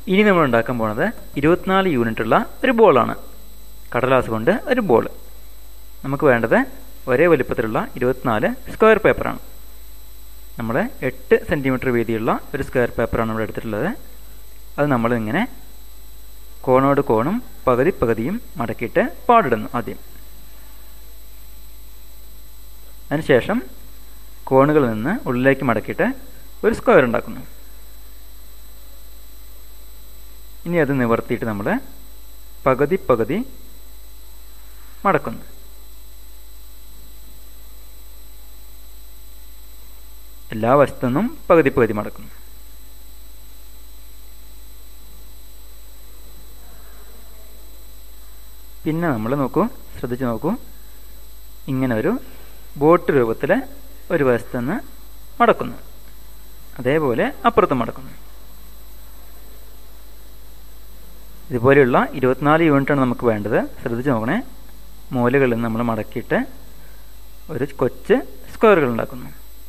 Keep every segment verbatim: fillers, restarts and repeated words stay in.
ഇനി നമ്മൾ ഉണ്ടാക്കാൻ പോകുന്നത് ഇരുപത്തിനാല് യൂണിറ്റുള്ള ഒരു ബോളാണ്. കടലാസ് കൊണ്ട് ഒരു ബോൾ. നമുക്ക് വേണ്ടത് ഒരേ വലിപ്പത്തിലുള്ള ഇരുപത്തിനാല് സ്ക്വയർ പേപ്പറാണ്. നമ്മൾ എട്ട് സെൻറ്റിമീറ്റർ വീതിയുള്ള ഒരു സ്ക്വയർ പേപ്പറാണ് നമ്മൾ എടുത്തിട്ടുള്ളത്. അത് നമ്മൾ ഇങ്ങനെ കോണോട് കോണും പകുതി പകുതിയും മടക്കിയിട്ട് പാടിടുന്നു ആദ്യം. അതിനുശേഷം കോണുകളിൽ നിന്ന് ഉള്ളിലേക്ക് മടക്കിയിട്ട് ഒരു സ്ക്വയർ ഉണ്ടാക്കുന്നു. ഇനി അത് നിവർത്തിയിട്ട് നമ്മൾ പകുതി പകുതി മടക്കുന്നു. എല്ലാ വശത്തു നിന്നും പകുതി പകുതി മടക്കുന്നു. പിന്നെ നമ്മൾ നോക്കൂ, ശ്രദ്ധിച്ച് നോക്കൂ, ഇങ്ങനെ ഒരു ബോട്ട് രൂപത്തിൽ ഒരു വശത്തു നിന്ന് മടക്കുന്നു. അതേപോലെ അപ്പുറത്തും മടക്കുന്നു. ഇതുപോലെയുള്ള ഇരുപത്തിനാല് യൂണിറ്റാണ് നമുക്ക് വേണ്ടത്. ശ്രദ്ധിച്ച് നോക്കണേ. മൂലകളിൽ നിന്ന് നമ്മൾ മടക്കിയിട്ട് ഒരു കൊച്ച് സ്ക്വയറുകൾ ഉണ്ടാക്കുന്നു.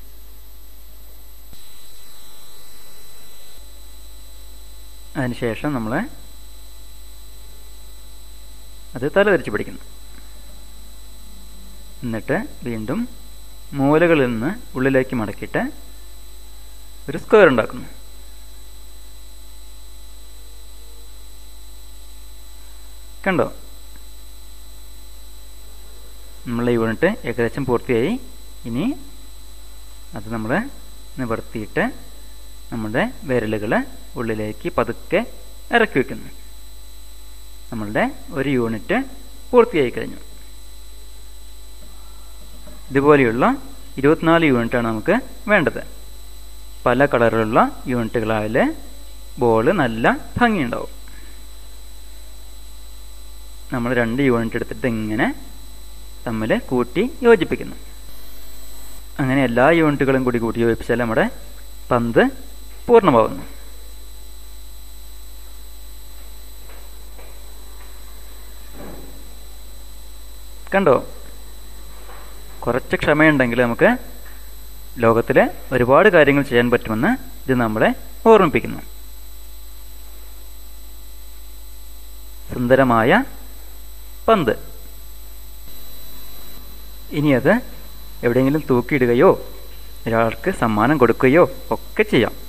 അതിനുശേഷം നമ്മൾ അത് തലതിരിച്ച് പിടിക്കുന്നു. എന്നിട്ട് വീണ്ടും മൂലകളിൽ നിന്ന് ഉള്ളിലേക്ക് മടക്കിയിട്ട് ഒരു സ്ക്വയർ ഉണ്ടാക്കുന്നു. കണ്ടോ? നമ്മളെ യൂണിറ്റ് ഏകദേശം പൂർത്തിയായി. ഇനി അത് നമ്മൾ നിവർത്തിയിട്ട് നമ്മുടെ വിരലുകൾ ഉള്ളിലേക്ക് പതുക്കെ ഇറക്കി വയ്ക്കുന്നു. നമ്മളുടെ ഒരു യൂണിറ്റ് പൂർത്തിയായി കഴിഞ്ഞു. ഇതുപോലെയുള്ള ഇരുപത്തിനാല് യൂണിറ്റാണ് നമുക്ക് വേണ്ടത്. പല കളറിലുള്ള യൂണിറ്റുകളായാൽ ബോൾ നല്ല ഭംഗിയുണ്ടാവും. നമ്മൾ രണ്ട് യൂണിറ്റ് എടുത്തിട്ട് ഇങ്ങനെ തമ്മിൽ കൂട്ടി യോജിപ്പിക്കുന്നു. അങ്ങനെ എല്ലാ യൂണിറ്റുകളും കൂടി കൂട്ടി യോജിപ്പിച്ചാൽ നമ്മുടെ പന്ത് പൂർണ്ണമാവുന്നു. കണ്ടോ? കുറച്ച് ക്ഷമയുണ്ടെങ്കിൽ നമുക്ക് ലോകത്തിലെ ഒരുപാട് കാര്യങ്ങൾ ചെയ്യാൻ പറ്റുമെന്ന് ഇത് നമ്മളെ ഓർമ്മിപ്പിക്കുന്നു. സുന്ദരമായ പന്ത്. ഇനി അത് എവിടെയെങ്കിലും തൂക്കിയിടുകയോ ഒരാൾക്ക് സമ്മാനം കൊടുക്കുകയോ ഒക്കെ ചെയ്യാം.